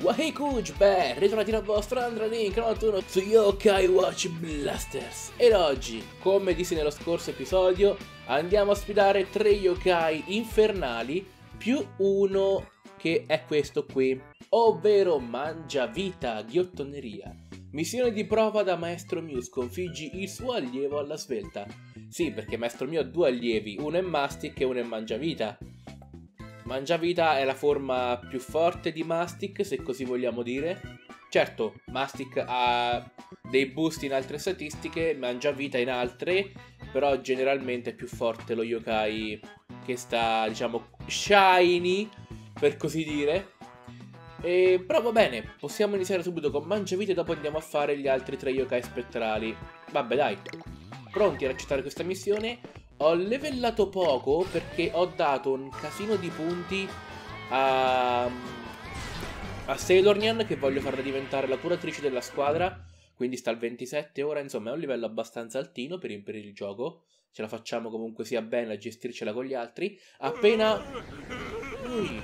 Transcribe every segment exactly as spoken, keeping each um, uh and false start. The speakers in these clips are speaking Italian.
Wahey Kuj, beh, ritornati dal vostro Andralink notturno su Yokai Watch Blasters. Ed oggi, come dissi nello scorso episodio, andiamo a sfidare tre yokai infernali più uno che è questo qui, ovvero Mangiavita Ghiottoneria. Missione di prova da Maestro Mew, sconfiggi il suo allievo alla svelta. Sì, perché Maestro Mew ha due allievi, uno è Mastic e uno è Mangiavita. Mangiavita è la forma più forte di Mastic, se così vogliamo dire. Certo, Mastic ha dei boost in altre statistiche, Mangiavita in altre, però generalmente è più forte lo yokai che sta, diciamo, shiny, per così dire. E, però va bene, possiamo iniziare subito con Mangiavita e dopo andiamo a fare gli altri tre yokai spettrali. Vabbè dai, pronti ad accettare questa missione? Ho levellato poco perché ho dato un casino di punti a, a Sailor Nyan, che voglio farla diventare la curatrice della squadra, quindi sta al ventisette ora, insomma è un livello abbastanza altino per, per il gioco. Ce la facciamo comunque sia bene a gestircela con gli altri. Appena... Ui.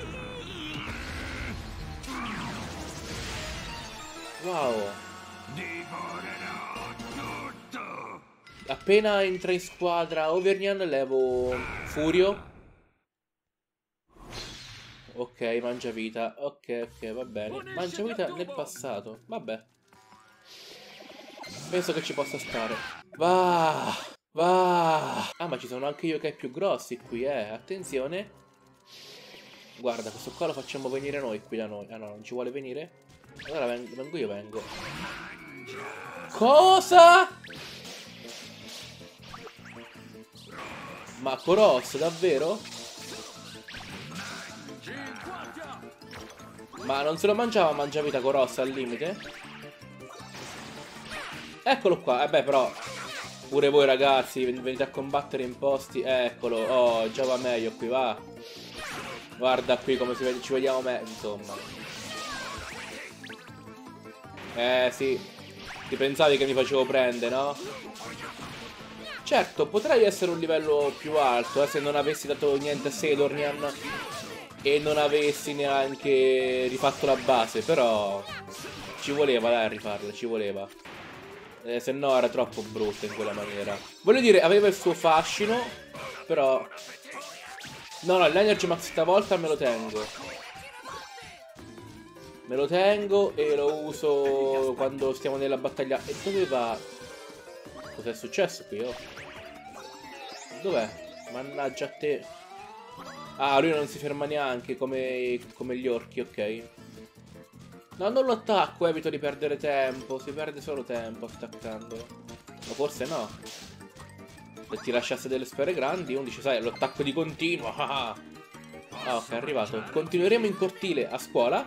Wow. Appena entra in squadra Overnian levo Furio. Ok, Mangiavita. Ok, ok, va bene. Mangiavita nel passato. Vabbè. Penso che ci possa stare. Va, va. Ah, ma ci sono anche yokai più grossi qui, eh. Attenzione. Guarda, questo qua lo facciamo venire noi qui da noi. Ah no, non ci vuole venire? Allora vengo, vengo io, vengo. Cosa? Ma Koros, davvero? Ma non se lo mangiava Mangiavita Koros al limite? Eccolo qua, eh beh però pure voi ragazzi venite a combattere in posti. Eccolo, oh già va meglio qui, va. Guarda qui come si vede, ci vediamo meglio, insomma. Eh sì, ti pensavi che mi facevo prendere, no? Certo, potrei essere un livello più alto eh, se non avessi dato niente a Sailor Nyan e non avessi neanche rifatto la base, però ci voleva dai a rifarla, ci voleva. Eh, se no era troppo brutta in quella maniera. Voglio dire, aveva il suo fascino, però... No, no, l'Energy Max stavolta me lo tengo. Me lo tengo e lo uso quando stiamo nella battaglia. E dove va? Cos'è successo qui, oh? Dov'è? Mannaggia a te. Ah, lui non si ferma neanche come, come gli orchi, ok. No, non lo attacco, evito di perdere tempo. Si perde solo tempo attaccandolo. Ma forse no. Se ti lasciasse delle sfere grandi, uno dice, sai, lo attacco di continuo. Ah, ok, è arrivato. Continueremo in cortile a scuola.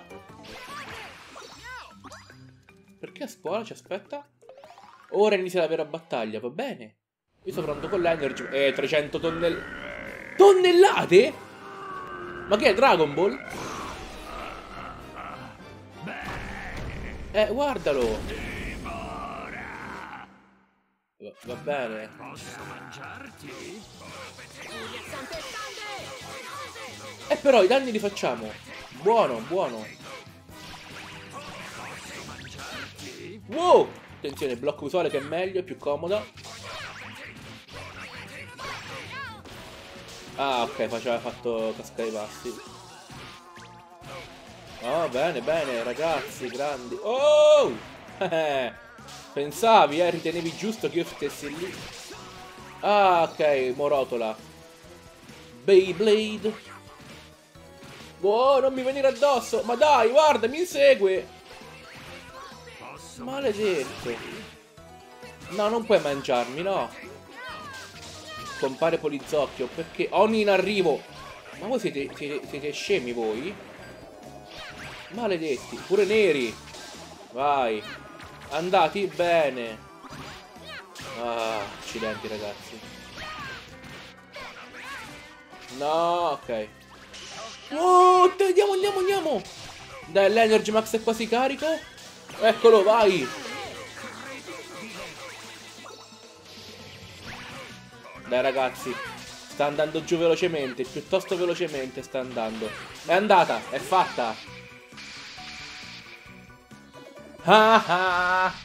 Perché a scuola? Ci aspetta. Ora inizia la vera battaglia, va bene. Io sto pronto con l'energy. Eh, trecento tonnellate. Tonnellate? Ma che è Dragon Ball? Eh, guardalo. Va, va bene. Eh, però i danni li facciamo. Buono, buono. Wow! Attenzione, blocco visuale che è meglio, è più comoda. Ah, ok, faceva fatto cascare i passi. Oh, bene, bene, ragazzi, grandi. Oh! Pensavi, eh, ritenevi giusto che io stessi lì. Ah, ok, morotola. Beyblade. Wow, non mi venire addosso. Ma dai, guarda, mi insegue. Maledetto. No, non puoi mangiarmi, no. Compare Polizocchio, perché Oni in arrivo. Ma voi siete, siete, siete scemi voi? Maledetti, pure neri. Vai. Andati bene. Ah, accidenti ragazzi. No, ok. Oh, andiamo, andiamo, andiamo. Dai, l'Energy Max è quasi carico. Eccolo, vai. Dai ragazzi, sta andando giù velocemente, piuttosto velocemente sta andando. È andata, è fatta. Ah ah!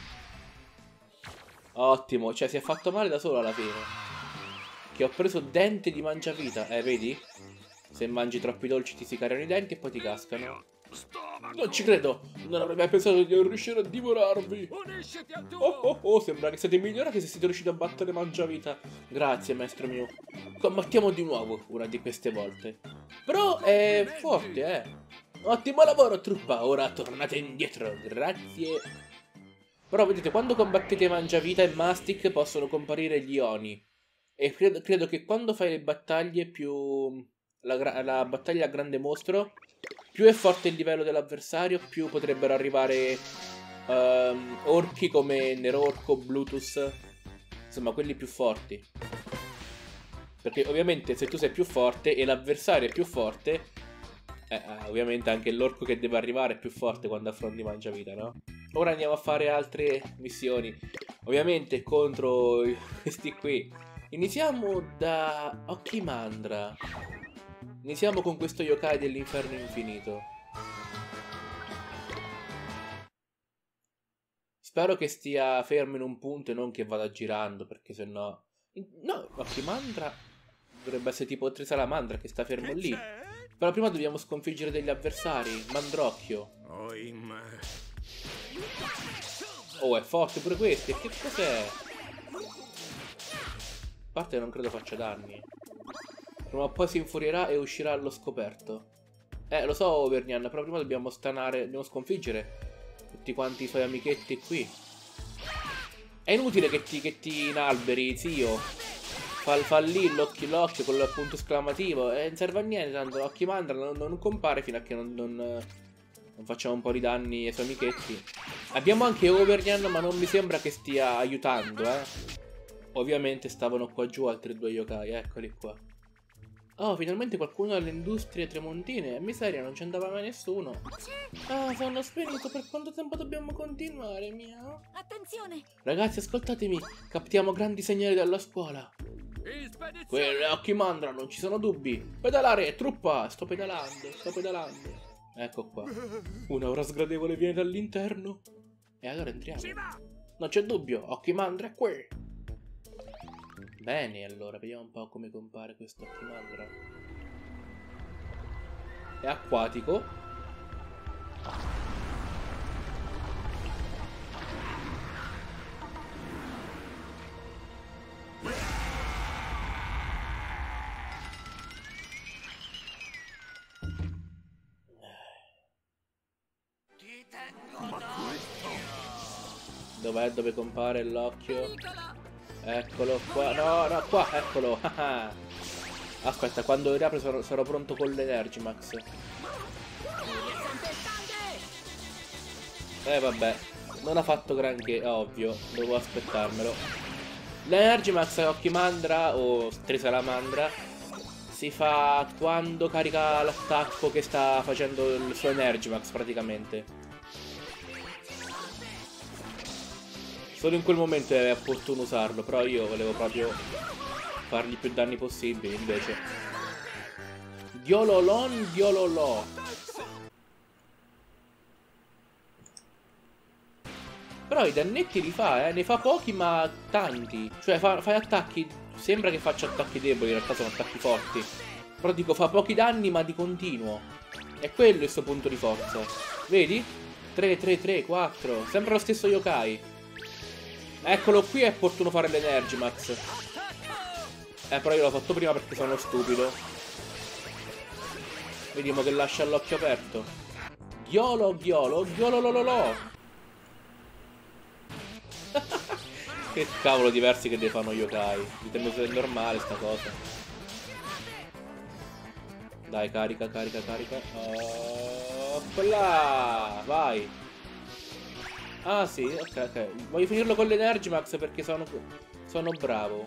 Ottimo, cioè si è fatto male da solo alla fine. Che ho preso dente di mangiavita. Eh, vedi? Se mangi troppi dolci ti si cariano i denti e poi ti cascano. Non ci credo! Non avrei mai pensato di non riuscire a divorarvi! Oh oh oh, sembra che siete migliorati se siete riusciti a battere mangiavita. Grazie, maestro mio. Combattiamo di nuovo una di queste volte. Però è forte, eh! Ottimo lavoro, truppa! Ora tornate indietro, grazie! Però vedete, quando combattete mangiavita e mastic possono comparire gli oni. E credo, credo che quando fai le battaglie più... La, la battaglia a grande mostro, più è forte il livello dell'avversario, più potrebbero arrivare um, orchi come Nerorco, Bluetooth, insomma quelli più forti. Perché ovviamente se tu sei più forte e l'avversario è più forte, eh, ovviamente anche l'orco che deve arrivare è più forte quando affronti mangiavita, no? Ora andiamo a fare altre missioni, ovviamente contro questi qui. Iniziamo da Okimandra. Iniziamo con questo yokai dell'inferno infinito. Spero che stia fermo in un punto e non che vada girando, perché sennò... No, Okimandra dovrebbe essere tipo tre salamandra che sta fermo lì. Però prima dobbiamo sconfiggere degli avversari. Mandrocchio. Oh, è forte pure questo. E che cos'è? A parte che non credo faccia danni. Prima o poi si infurierà e uscirà allo scoperto. Eh, lo so, Overnian, però prima dobbiamo stanare, dobbiamo sconfiggere tutti quanti i suoi amichetti qui. È inutile che ti, che ti inalberi, zio. Fa, fa lì l'occhio l'occhio con il punto esclamativo. E non serve a niente, tanto Okimandra non, non compare fino a che non, non, non facciamo un po' di danni ai suoi amichetti. Abbiamo anche Overnian, ma non mi sembra che stia aiutando, eh. Ovviamente stavano qua giù altri due yokai, eccoli qua. Oh, finalmente qualcuno alle industrie tremontine. Miseria, non ci andava mai nessuno. Ah, sono spento. Per quanto tempo dobbiamo continuare, miau? Attenzione! Ragazzi, ascoltatemi. Captiamo grandi segnali dalla scuola. Quelle Okimandra, non ci sono dubbi. Pedalare, truppa. Sto pedalando, sto pedalando. Ecco qua. Un'aura sgradevole viene dall'interno. E allora entriamo. Non c'è dubbio, Okimandra è qui. Bene, allora, vediamo un po' come compare questo Okimandra. È acquatico. Dov'è dove compare l'occhio? Eccolo qua, no, no, qua, eccolo. Aspetta, quando riapre sarò, sarò pronto con l'Energimax. Eh vabbè, non ha fatto granché, ovvio, devo aspettarmelo. L'Energimax Okimandra o Trisalamandra si fa quando carica l'attacco che sta facendo il suo Energimax praticamente. Solo in quel momento è opportuno usarlo, però io volevo proprio fargli più danni possibili, invece. Diololon, diololò. Però i dannetti li fa, eh, ne fa pochi ma tanti. Cioè fa, fai attacchi, sembra che faccia attacchi deboli, in realtà sono attacchi forti. Però dico, fa pochi danni ma di continuo. È quello il suo punto di forza. Vedi? tre, tre, tre, quattro, sempre lo stesso yokai. Eccolo qui, è opportuno fare l'Energimax. Eh, però io l'ho fatto prima perché sono stupido. Vediamo che lascia l'occhio aperto. Ghiolo, ghiolo, ghiolo, lololò. Che cavolo diversi che ne fanno yokai. Ditemi se è normale sta cosa. Dai, carica, carica, carica. Opla, vai. Ah sì, ok, ok. Voglio finirlo con l'Energimax perché sono, sono bravo.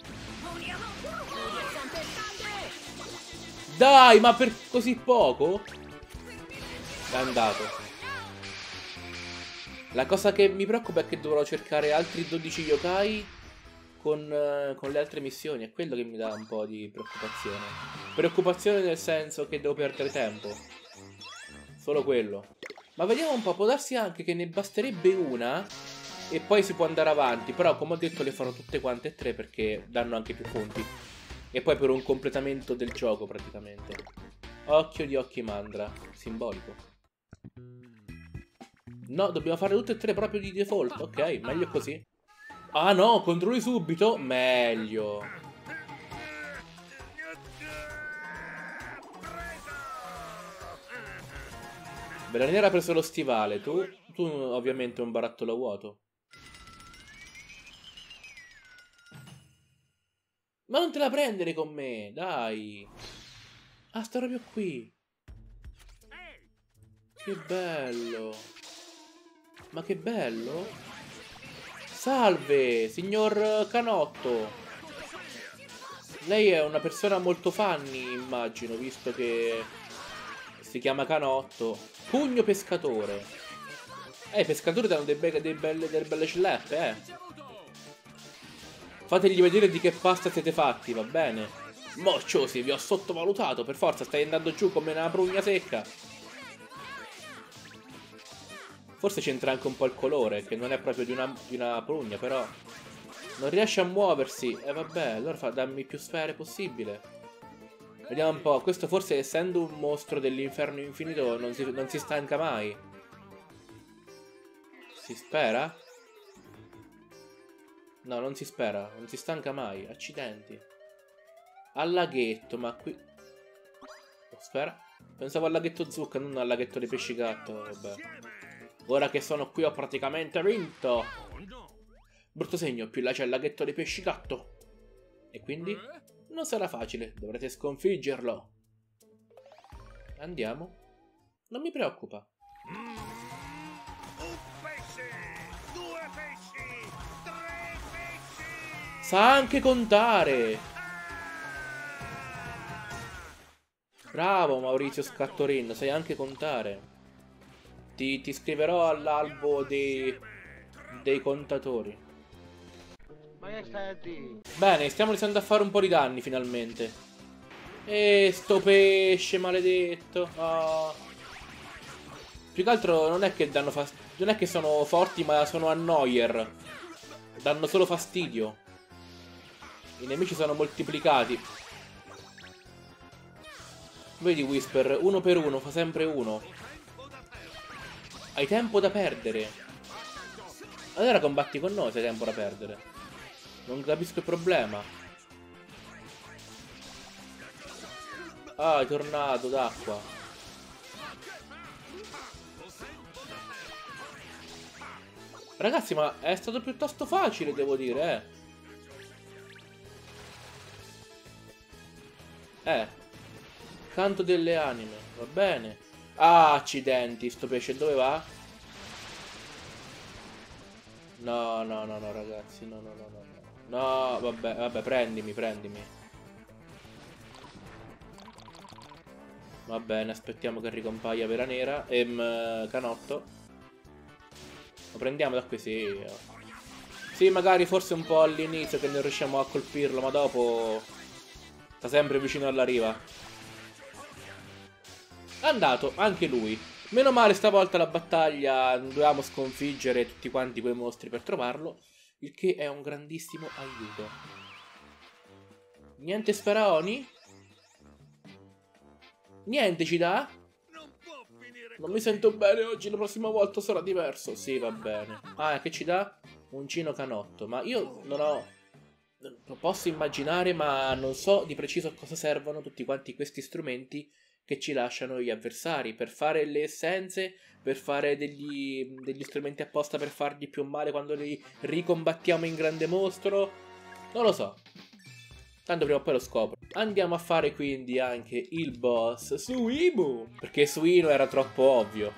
Dai, ma per così poco? È andato. La cosa che mi preoccupa è che dovrò cercare altri dodici yokai con, uh, con le altre missioni. È quello che mi dà un po' di preoccupazione. Preoccupazione nel senso che devo perdere tempo. Solo quello. Ma vediamo un po', può darsi anche che ne basterebbe una e poi si può andare avanti. Però come ho detto le farò tutte quante e tre perché danno anche più punti. E poi per un completamento del gioco praticamente. Occhio di occhi mandra, simbolico. No, dobbiamo fare tutte e tre proprio di default. Ok, meglio così. Ah no, controlli subito? Meglio. Bella Nera ha preso lo stivale. Tu, tu ovviamente un barattolo vuoto. Ma non te la prendere con me, dai. Ah, sta proprio qui. Che bello. Ma che bello. Salve, signor Canotto. Lei è una persona molto funny, immagino, visto che si chiama Canotto. Pugno pescatore. Eh, i pescatori danno dei be dei belle, delle belle schleppe, eh. Fategli vedere di che pasta siete fatti, va bene? Mocciosi, vi ho sottovalutato, per forza, stai andando giù come una prugna secca. Forse c'entra anche un po' il colore, che non è proprio di una, di una prugna, però non riesce a muoversi. E eh, vabbè, allora fa, dammi più sfere possibile. Vediamo un po', questo forse essendo un mostro dell'inferno infinito non si, non si stanca mai. Si spera? No, non si spera, non si stanca mai, accidenti. Al laghetto, ma qui... Oh, spera. Pensavo al laghetto zucca, non al laghetto dei pesci gatto, vabbè. Ora che sono qui ho praticamente vinto. Brutto segno, più là c'è il laghetto dei pesci gatto. E quindi? Non sarà facile, dovrete sconfiggerlo. Andiamo. Non mi preoccupa. Sa anche contare. Bravo Maurizio Scattorin, sai anche contare. Ti, ti scriverò all'albo dei, dei contatori. Ma che stai a dire? Bene, stiamo iniziando a fare un po' di danni finalmente. E sto pesce maledetto. Oh. Più che altro non è che danno fastidio. Non è che sono forti, ma sono annoyer. Danno solo fastidio. I nemici sono moltiplicati. Vedi Whisper, uno per uno, fa sempre uno. Hai tempo da perdere. Allora combatti con noi se hai tempo da perdere. Non capisco il problema. Ah, tornado d'acqua. Ragazzi, ma è stato piuttosto facile, devo dire, eh. Eh. Canto delle anime, va bene. Ah, accidenti, sto pesce dove va? No, no, no, no, ragazzi, no, no, no, no. No, vabbè, vabbè, prendimi, prendimi. Va bene, aspettiamo che ricompaia Vera Nera. Ehm, Canotto. Lo prendiamo da qui, sì. Sì, magari forse un po' all'inizio che non riusciamo a colpirlo, ma dopo sta sempre vicino alla riva. È andato, anche lui. Meno male stavolta la battaglia non dovevamo sconfiggere tutti quanti quei mostri per trovarlo, il che è un grandissimo aiuto. Niente sferaoni? Niente ci dà? Non mi sento bene oggi, la prossima volta sarà diverso. Sì, va bene. Ah, che ci dà? Uncino Canotto. Ma io non ho... Lo posso immaginare, ma non so di preciso a cosa servono tutti quanti questi strumenti che ci lasciano gli avversari. Per fare le essenze, per fare degli, degli strumenti apposta per fargli più male quando li ricombattiamo in grande mostro. Non lo so. Tanto prima o poi lo scopro. Andiamo a fare quindi anche il boss Suimu, perché Suino era troppo ovvio.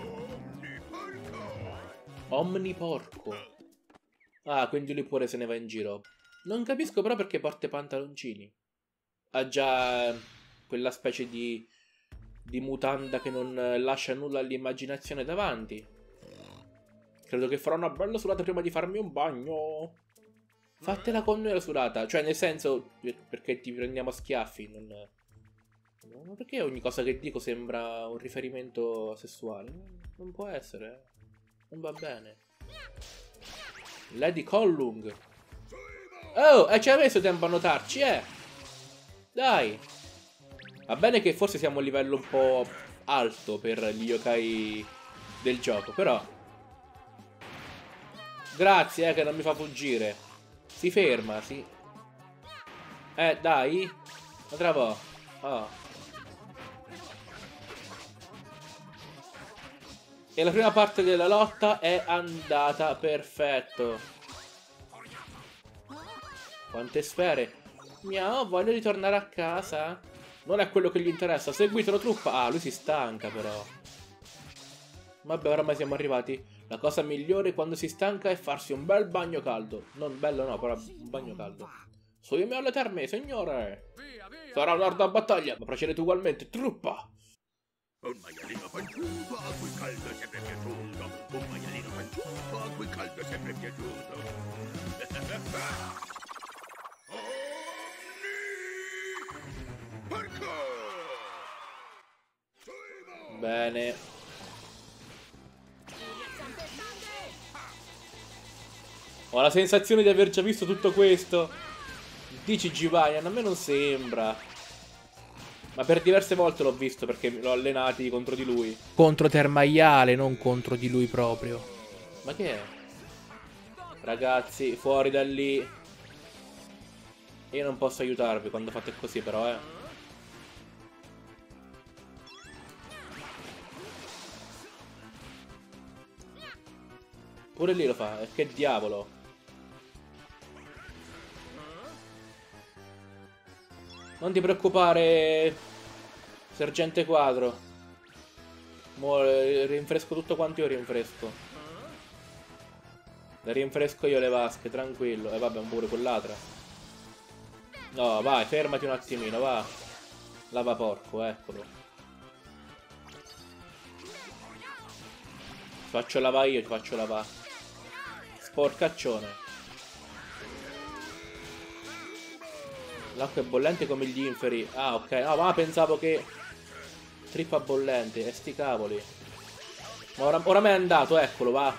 Omniporco. Ah, quindi lui pure se ne va in giro. Non capisco però perché porta i pantaloncini. Ha già quella specie di, di mutanda che non lascia nulla all'immaginazione davanti. Credo che farò una bella surata prima di farmi un bagno. Fatela con noi la surata. Cioè nel senso, perché ti prendiamo a schiaffi. Non, Perché ogni cosa che dico sembra un riferimento sessuale? Non può essere. Non va bene. Lady Kollung. Oh, e ci hai messo tempo a notarci, eh? Dai. Va bene che forse siamo a un livello un po' alto per gli yokai del gioco, però... Grazie, eh, che non mi fa fuggire. Si ferma, si... Eh, dai. Un'altra volta. Oh. E la prima parte della lotta è andata perfetto. Quante sfere. Miao, voglio ritornare a casa. Non è quello che gli interessa. Seguitelo, truppa. Ah, lui si stanca però. Vabbè, oramai siamo arrivati. La cosa migliore quando si stanca è farsi un bel bagno caldo. Non bello no, però un bagno caldo. So io mi alle terme, signore. Sarà un'arda battaglia, ma procedete ugualmente, truppa. Un maialino panciuto a cui caldo è sempre piaciuto. Un maialino panciuto a cui caldo è sempre piaciuto. Bene. Ho la sensazione di aver già visto tutto questo. Dici Giovanni, a me non sembra. Ma per diverse volte l'ho visto perché l'ho allenati contro di lui. Contro Termaiale, non contro di lui proprio. Ma che è? Ragazzi, fuori da lì. Io non posso aiutarvi quando fate così però, eh. Pure lì lo fa, e che diavolo. Non ti preoccupare, sergente Quadro. Mo rinfresco tutto quanto io rinfresco. Le rinfresco io le vasche, tranquillo. E vabbè, pure quell'altra. No, vai, fermati un attimino, va. Lava porco, eccolo. Ti faccio lavare io, ti faccio lavare. Sporcaccione. L'acqua è bollente come gli inferi. Ah, ok. Ah, ma pensavo che... Trippa bollente. E sti cavoli. Ma ora, ora me è andato, eccolo, va.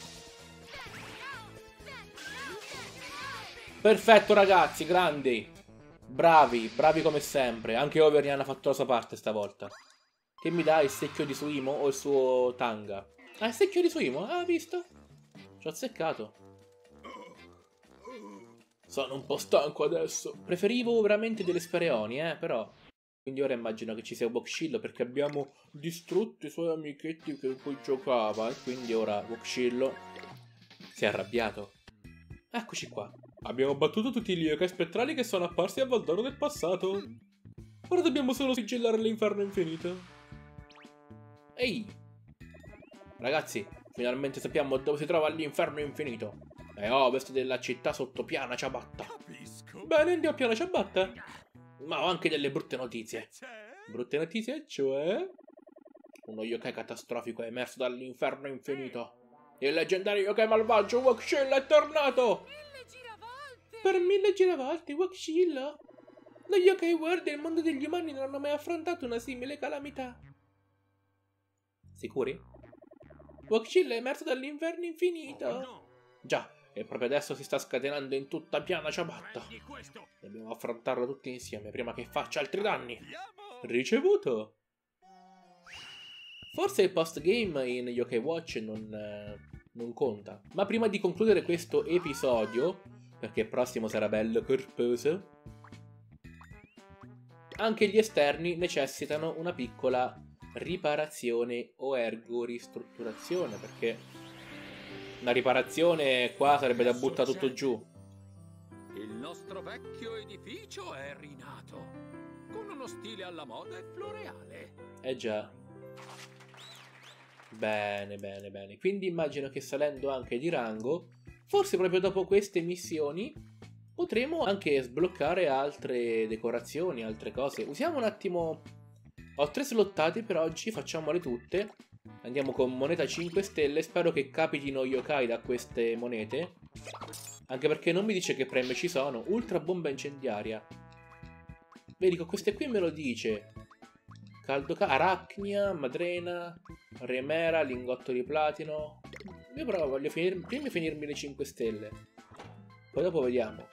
Perfetto, ragazzi, grandi. Bravi, bravi come sempre. Anche Overnian ha fatto la sua parte stavolta. Che mi dà il secchio di Suimo o il suo tanga? Ah, il secchio di Suimo? Ah, visto? Ci ho azzeccato. Sono un po' stanco adesso. Preferivo veramente delle Spereoni, eh, però. Quindi ora immagino che ci sia Wokshillo perché abbiamo distrutto i suoi amichetti con cui giocava. E quindi ora Wokshillo si è arrabbiato. Eccoci qua. Abbiamo battuto tutti gli yokai spettrali che sono apparsi a Valdoro del passato. Ora dobbiamo solo sigillare l'inferno infinito. Ehi! Ragazzi, finalmente sappiamo dove si trova l'inferno infinito. È a ovest della città sotto Piana Ciabatta. Capisco. Bene, andiamo a Piana Ciabatta. Ma ho anche delle brutte notizie. Brutte notizie, cioè... Uno yokai catastrofico è emerso dall'inferno infinito. Il leggendario yokai malvagio Wokshillo è tornato! Mille giravolte! Per mille giravolte, Wokshillo? Lo yokai world e il mondo degli umani non hanno mai affrontato una simile calamità. Sicuri? Wokshillo è emerso dall'inferno infinito. Oh, no. Già, e proprio adesso si sta scatenando in tutta Piana Ciabatta. Prendi questo. Dobbiamo affrontarlo tutti insieme prima che faccia altri danni. Andiamo. Ricevuto. Forse il post-game in Yokai Watch non, eh, non conta. Ma prima di concludere questo episodio, perché il prossimo sarà bello corposo, anche gli esterni necessitano una piccola riparazione o ergo ristrutturazione, perché una riparazione qua sarebbe da buttare tutto giù. Il nostro vecchio edificio è rinato, con uno stile alla moda e floreale. Eh già. Bene, bene, bene. Quindi immagino che salendo anche di rango, forse proprio dopo queste missioni, potremo anche sbloccare altre decorazioni, altre cose. Usiamo un attimo... Ho tre slottati per oggi, facciamole tutte. Andiamo con moneta cinque stelle, spero che capitino yokai da queste monete. Anche perché non mi dice che premi ci sono. Ultra bomba incendiaria. Vedi, con queste qui me lo dice. Caldo ca Arachnia, Madrena, Remera, Lingotto di platino. Io però voglio finir prima finirmi le cinque stelle. Poi dopo vediamo.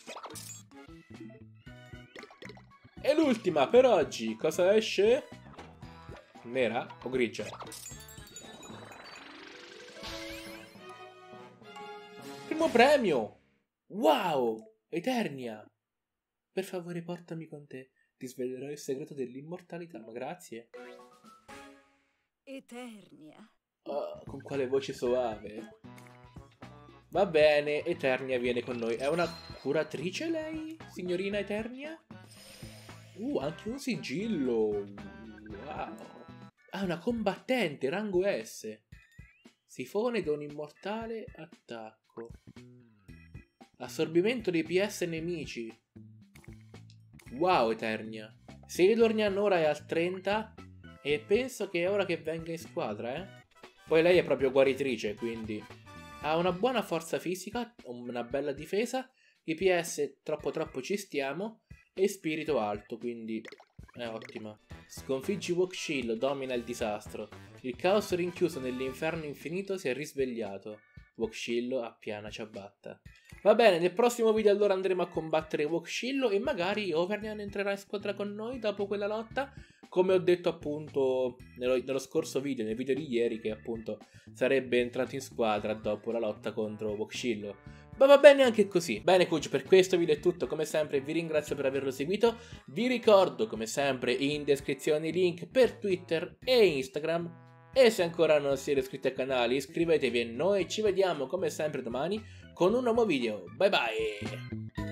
E l'ultima per oggi. Cosa esce? Nera o grigia? Primo premio! Wow! Eternia! Per favore portami con te. Ti svelerò il segreto dell'immortalità. Ma grazie. Eternia. Oh, con quale voce soave. Va bene, Eternia viene con noi. È una curatrice lei, signorina Eternia? Uh, anche un sigillo. Wow. Ah, una combattente, rango S. Sifone da un immortale attacco. Assorbimento dei P S nemici. Wow, Eternia. Sailornian ora è al trenta e penso che è ora che venga in squadra, eh. Poi lei è proprio guaritrice, quindi ha una buona forza fisica, una bella difesa, I P S troppo troppo ci stiamo e spirito alto, quindi è ottima. Sconfiggi Wokshillo, domina il disastro. Il caos rinchiuso nell'inferno infinito si è risvegliato. Wokshillo appiana ciabatta. Va bene, nel prossimo video allora andremo a combattere Wokshillo e magari Overnian entrerà in squadra con noi dopo quella lotta. Come ho detto appunto nello, nello scorso video, nel video di ieri, che appunto sarebbe entrato in squadra dopo la lotta contro Wokshillo. Ma va bene anche così. Bene Cucci, per questo video è tutto. Come sempre vi ringrazio per averlo seguito. Vi ricordo come sempre in descrizione i link per Twitter e Instagram. E se ancora non siete iscritti al canale iscrivetevi e noi ci vediamo come sempre domani con un nuovo video. Bye bye!